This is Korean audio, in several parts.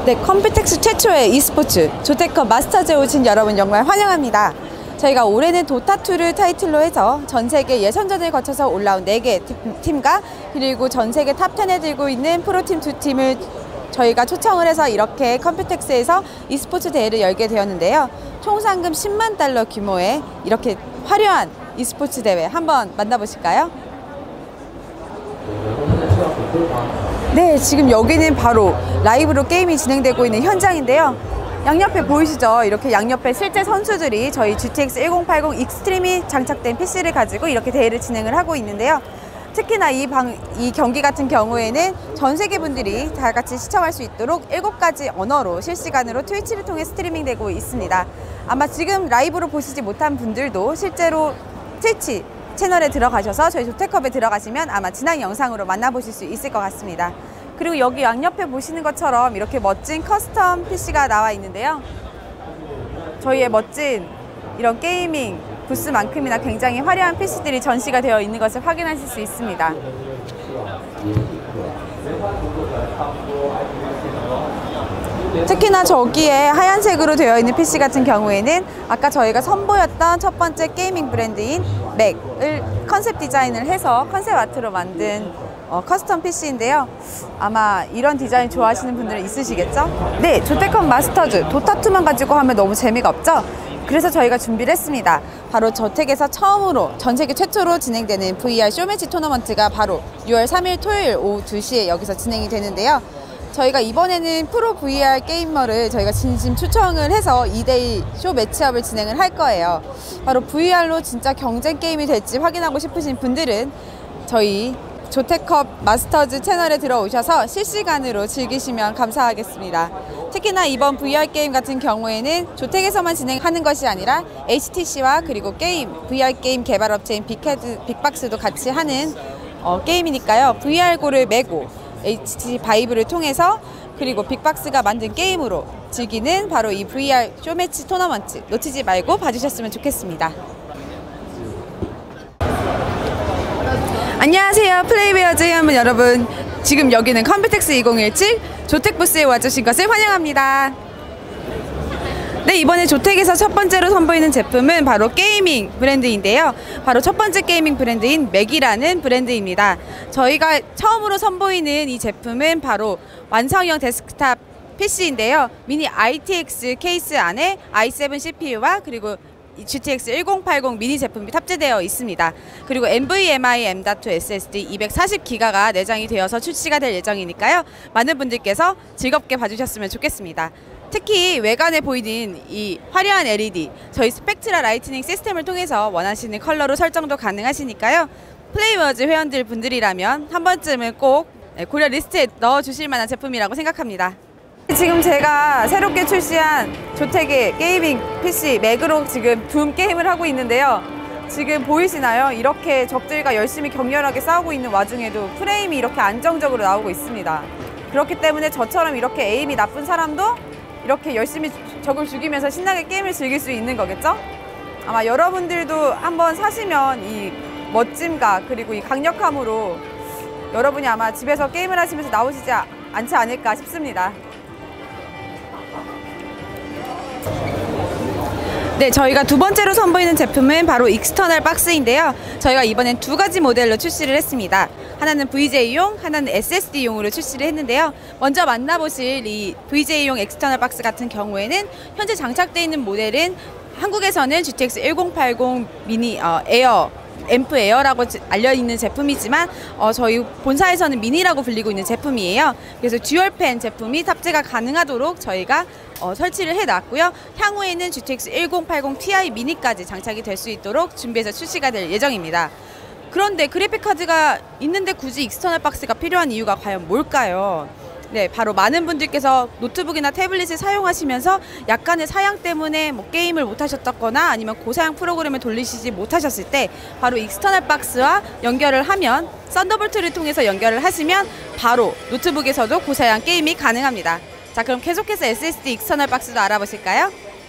네, 컴퓨텍스 최초의 e스포츠 조테컵 마스터즈에 오신 여러분 정말 환영합니다. 저희가 올해는 도타2를 타이틀로 해서 전세계 예선전을 거쳐서 올라온 4개 팀과 그리고 전세계 탑10에 들고 있는 프로팀 2팀을 저희가 초청을 해서 이렇게 컴퓨텍스에서 e스포츠 대회를 열게 되었는데요. 총 상금 10만 달러 규모의 이렇게 화려한 e스포츠 대회 한번 만나보실까요? 네, 지금 여기는 바로 라이브로 게임이 진행되고 있는 현장인데요. 양옆에 보이시죠? 이렇게 양옆에 실제 선수들이 저희 GTX 1080 익스트림이 장착된 PC를 가지고 이렇게 대회를 진행을 하고 있는데요. 특히나 이 경기 같은 경우에는 전 세계 분들이 다 같이 시청할 수 있도록 7가지 언어로 실시간으로 트위치를 통해 스트리밍되고 있습니다. 아마 지금 라이브로 보시지 못한 분들도 실제로 트위치 채널에 들어가셔서 저희 조테컵에 들어가시면 아마 지난 영상으로 만나보실 수 있을 것 같습니다. 그리고 여기 양옆에 보시는 것처럼 이렇게 멋진 커스텀 PC가 나와 있는데요. 저희의 멋진 이런 게이밍 부스만큼이나 굉장히 화려한 PC들이 전시가 되어 있는 것을 확인하실 수 있습니다. 특히나 저기에 하얀색으로 되어 있는 PC 같은 경우에는 아까 저희가 선보였던 첫 번째 게이밍 브랜드인 맥을 컨셉 디자인을 해서 컨셉 아트로 만든 커스텀 PC인데요. 아마 이런 디자인 좋아하시는 분들은 있으시겠죠? 네, 조테컵 마스터즈 도타2만 가지고 하면 너무 재미가 없죠? 그래서 저희가 준비를 했습니다. 바로 저택에서 처음으로 전 세계 최초로 진행되는 VR 쇼매치 토너먼트가 바로 6월 3일 토요일 오후 2시에 여기서 진행이 되는데요. 저희가 이번에는 프로 VR 게이머를 저희가 진심 초청을 해서 2대2 쇼 매치업을 진행을 할 거예요. 바로 VR로 진짜 경쟁 게임이 될지 확인하고 싶으신 분들은 저희 조테컵 마스터즈 채널에 들어오셔서 실시간으로 즐기시면 감사하겠습니다. 특히나 이번 VR 게임 같은 경우에는 조텍에서만 진행하는 것이 아니라 HTC와 그리고 VR 게임 개발업체인 빅박스도 같이 하는 게임이니까요. VR고를 메고 HTC 바이브를 통해서 그리고 빅박스가 만든 게임으로 즐기는 바로 이 VR 쇼매치 토너먼트 놓치지 말고 봐주셨으면 좋겠습니다. 안녕하세요, 플레이웨어즈 회원분 여러분. 지금 여기는 컴퓨텍스 2017 조텍 부스에 와주신 것을 환영합니다. 네, 이번에 조텍에서 첫 번째로 선보이는 제품은 바로 게이밍 브랜드인데요. 바로 첫 번째 게이밍 브랜드인 맥이라는 브랜드입니다. 저희가 처음으로 선보이는 이 제품은 바로 완성형 데스크탑 PC인데요. 미니 ITX 케이스 안에 i7 CPU와 그리고 GTX 1080 미니 제품이 탑재되어 있습니다. 그리고 NVMe M.2 SSD 240기가가 내장이 되어서 출시가 될 예정이니까요. 많은 분들께서 즐겁게 봐주셨으면 좋겠습니다. 특히 외관에 보이는 이 화려한 LED, 저희 스펙트라 라이트닝 시스템을 통해서 원하시는 컬러로 설정도 가능하시니까요. 플레이워즈 회원들 분들이라면 한 번쯤은 꼭 고려 리스트에 넣어주실 만한 제품이라고 생각합니다. 지금 제가 새롭게 출시한 조텍의 게이밍 PC 맥으로 지금 둠 게임을 하고 있는데요. 지금 보이시나요? 이렇게 적들과 열심히 격렬하게 싸우고 있는 와중에도 프레임이 이렇게 안정적으로 나오고 있습니다. 그렇기 때문에 저처럼 이렇게 에임이 나쁜 사람도 이렇게 열심히 적을 죽이면서 신나게 게임을 즐길 수 있는 거겠죠? 아마 여러분들도 한번 사시면 이 멋짐과 그리고 이 강력함으로 여러분이 아마 집에서 게임을 하시면서 나오시지 않지 않을까 싶습니다. 네, 저희가 두 번째로 선보이는 제품은 바로 익스터널 박스인데요. 저희가 이번엔 2가지 모델로 출시를 했습니다. 하나는 VJ용, 하나는 SSD용으로 출시를 했는데요. 먼저 만나보실 이 VJ용 익스터널 박스 같은 경우에는 현재 장착되어 있는 모델은 한국에서는 GTX 1080 미니 에어 앰프 에어라고 알려있는 제품이지만 저희 본사에서는 미니라고 불리고 있는 제품이에요. 그래서 듀얼팬 제품이 탑재가 가능하도록 저희가 설치를 해놨고요. 향후에는 GTX 1080 Ti 미니까지 장착이 될 수 있도록 준비해서 출시가 될 예정입니다. 그런데 그래픽카드가 있는데 굳이 익스터널 박스가 필요한 이유가 과연 뭘까요? 네, 바로 많은 분들께서 노트북이나 태블릿을 사용하시면서 약간의 사양 때문에 게임을 못하셨거나 아니면 고사양 프로그램을 돌리시지 못하셨을 때 바로 익스터널 박스와 연결을 하면 썬더볼트를 통해서 연결을 하시면 바로 노트북에서도 고사양 게임이 가능합니다. 자, 그럼 계속해서 SSD 익스터널 박스도 알아보실까요?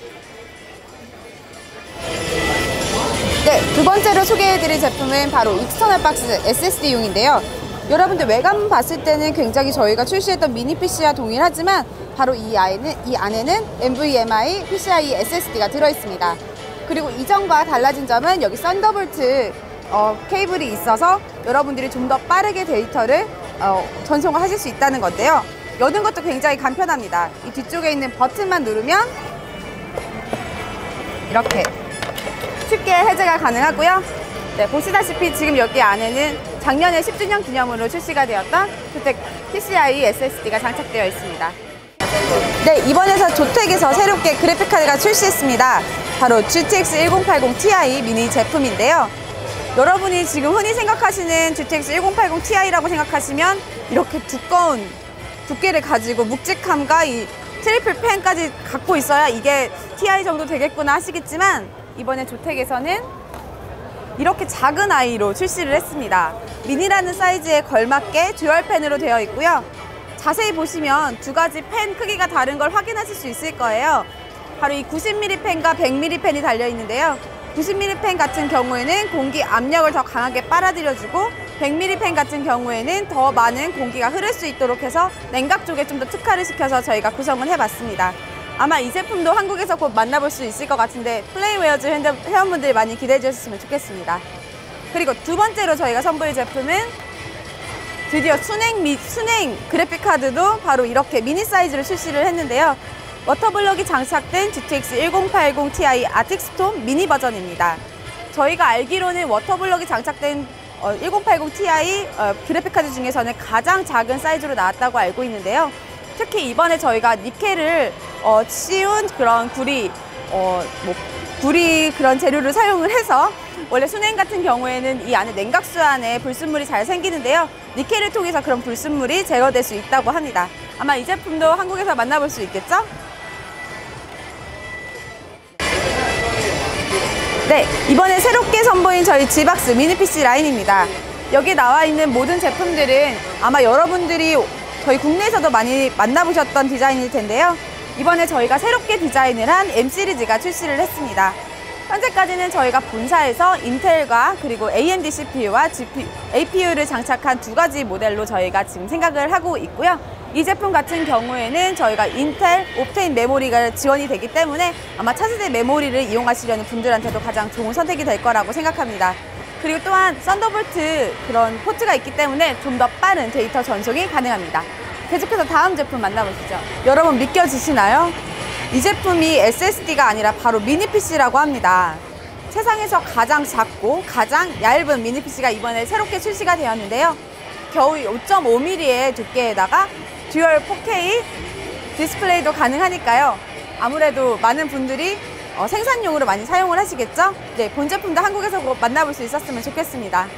네, 두 번째로 소개해드릴 제품은 바로 익스터널 박스 SSD용인데요. 여러분들 외관 봤을 때는 굉장히 저희가 출시했던 미니 PC와 동일하지만 바로 이 안에는 NVMe PCIe SSD가 들어있습니다. 그리고 이전과 달라진 점은 여기 썬더볼트 케이블이 있어서 여러분들이 좀 더 빠르게 데이터를 전송을 하실 수 있다는 건데요. 여는 것도 굉장히 간편합니다. 이 뒤쪽에 있는 버튼만 누르면 이렇게 쉽게 해제가 가능하고요. 네, 보시다시피 지금 여기 안에는 작년에 10주년 기념으로 출시가 되었던 조텍 PCIe SSD가 장착되어 있습니다. 네, 이번에서 조텍에서 새롭게 그래픽카드가 출시했습니다. 바로 GTX 1080 Ti 미니 제품인데요. 여러분이 지금 흔히 생각하시는 GTX 1080 Ti라고 생각하시면 이렇게 두꺼운 두께를 가지고 묵직함과 이 트리플 팬까지 갖고 있어야 이게 Ti 정도 되겠구나 하시겠지만, 이번에 조텍에서는 이렇게 작은 아이로 출시를 했습니다. 미니라는 사이즈에 걸맞게 듀얼 펜으로 되어 있고요. 자세히 보시면 두 가지 펜 크기가 다른 걸 확인하실 수 있을 거예요. 바로 이 90mm 펜과 100mm 펜이 달려 있는데요. 90mm 펜 같은 경우에는 공기 압력을 더 강하게 빨아들여주고, 100mm 펜 같은 경우에는 더 많은 공기가 흐를 수 있도록 해서 냉각 쪽에 좀 더 특화를 시켜서 저희가 구성을 해봤습니다. 아마 이 제품도 한국에서 곧 만나볼 수 있을 것 같은데 플레이웨어즈 회원분들이 많이 기대해 주셨으면 좋겠습니다. 그리고 두 번째로 저희가 선보일 제품은 드디어 순행 그래픽카드도 바로 이렇게 미니 사이즈로 출시를 했는데요. 워터블럭이 장착된 GTX 1080 Ti 아틱스톰 미니 버전입니다. 저희가 알기로는 워터블럭이 장착된 1080 Ti 그래픽카드 중에서는 가장 작은 사이즈로 나왔다고 알고 있는데요. 특히 이번에 저희가 니켈을 씌운 그런 구리 그런 재료를 사용을 해서, 원래 순행 같은 경우에는 이 안에 냉각수 안에 불순물이 잘 생기는데요. 니켈을 통해서 그런 불순물이 제거될 수 있다고 합니다. 아마 이 제품도 한국에서 만나볼 수 있겠죠? 네, 이번에 새롭게 선보인 저희 G박스 미니 PC 라인입니다. 여기 나와 있는 모든 제품들은 아마 여러분들이 저희 국내에서도 많이 만나보셨던 디자인일 텐데요. 이번에 저희가 새롭게 디자인을 한 M 시리즈가 출시를 했습니다. 현재까지는 저희가 본사에서 인텔과 그리고 AMD CPU와 APU를 장착한 두 가지 모델로 저희가 지금 생각을 하고 있고요. 이 제품 같은 경우에는 저희가 인텔 옵테인 메모리가 지원이 되기 때문에 아마 차세대 메모리를 이용하시려는 분들한테도 가장 좋은 선택이 될 거라고 생각합니다. 그리고 또한 썬더볼트 그런 포트가 있기 때문에 좀 더 빠른 데이터 전송이 가능합니다. 계속해서 다음 제품 만나보시죠. 여러분 믿겨지시나요? 이 제품이 SSD가 아니라 바로 미니 PC라고 합니다. 세상에서 가장 작고 가장 얇은 미니 PC가 이번에 새롭게 출시가 되었는데요. 겨우 5.5mm의 두께에다가 듀얼 4K 디스플레이도 가능하니까요. 아무래도 많은 분들이 생산용으로 많이 사용을 하시겠죠? 네, 본 제품도 한국에서 꼭 만나볼 수 있었으면 좋겠습니다.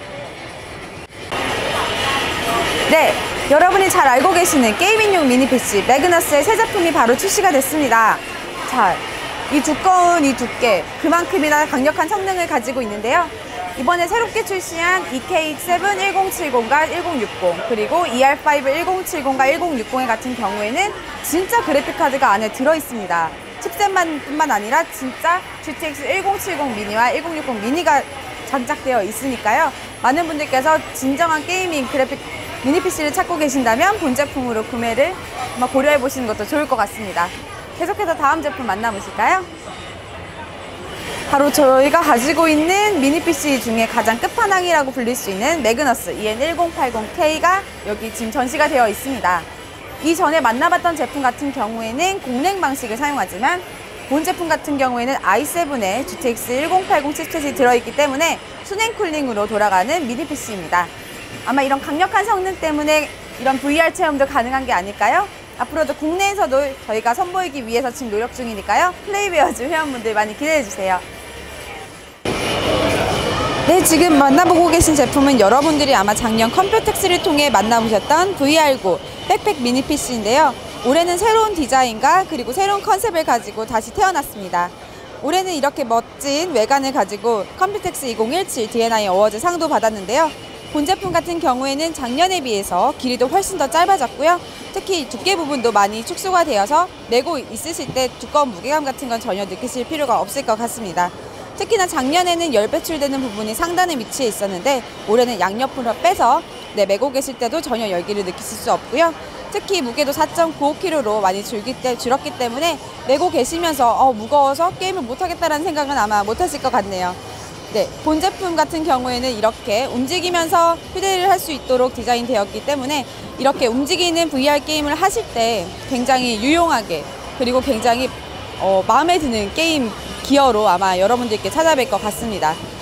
네, 여러분이 잘 알고 계시는 게이밍용 미니 PC 매그너스의 새 제품이 바로 출시가 됐습니다. 자, 이 두꺼운 이 두께, 그만큼이나 강력한 성능을 가지고 있는데요. 이번에 새롭게 출시한 EK7 1070과 1060, 그리고 ER5 1070과 1060의 같은 경우에는 진짜 그래픽카드가 안에 들어있습니다. 칩셋뿐만 아니라 진짜 GTX 1070 미니와 1060 미니가 장착되어 있으니까요. 많은 분들께서 진정한 게이밍 그래픽 미니 PC를 찾고 계신다면 본 제품으로 구매를 한번 고려해 보시는 것도 좋을 것 같습니다. 계속해서 다음 제품 만나보실까요? 바로 저희가 가지고 있는 미니 PC 중에 가장 끝판왕이라고 불릴 수 있는 매그너스 EN1080K가 여기 지금 전시가 되어 있습니다. 이전에 만나봤던 제품 같은 경우에는 공냉 방식을 사용하지만 본 제품 같은 경우에는 i7에 GTX 1080 칩셋이 들어있기 때문에 순행 쿨링으로 돌아가는 미니 PC입니다. 아마 이런 강력한 성능 때문에 이런 VR 체험도 가능한 게 아닐까요? 앞으로도 국내에서도 저희가 선보이기 위해서 지금 노력 중이니까요. 플레이웨어즈 회원분들 많이 기대해주세요. 네, 지금 만나보고 계신 제품은 여러분들이 아마 작년 컴퓨텍스를 통해 만나보셨던 VR9 백팩 미니 PC인데요. 올해는 새로운 디자인과 그리고 새로운 컨셉을 가지고 다시 태어났습니다. 올해는 이렇게 멋진 외관을 가지고 컴퓨텍스 2017 D&I 어워즈 상도 받았는데요. 본 제품 같은 경우에는 작년에 비해서 길이도 훨씬 더 짧아졌고요. 특히 두께 부분도 많이 축소가 되어서 메고 있으실 때 두꺼운 무게감 같은 건 전혀 느끼실 필요가 없을 것 같습니다. 특히나 작년에는 열 배출되는 부분이 상단에 위치해 있었는데 올해는 양옆으로 빼서 메고 계실 때도 전혀 열기를 느끼실 수 없고요. 특히 무게도 4.95kg로 많이 줄었기 때문에 메고 계시면서 무거워서 게임을 못하겠다라는 생각은 아마 못하실 것 같네요. 네, 본 제품 같은 경우에는 이렇게 움직이면서 휴대를 할 수 있도록 디자인되었기 때문에 이렇게 움직이는 VR 게임을 하실 때 굉장히 유용하게 그리고 굉장히 마음에 드는 게임 기어로 아마 여러분들께 찾아뵐 것 같습니다.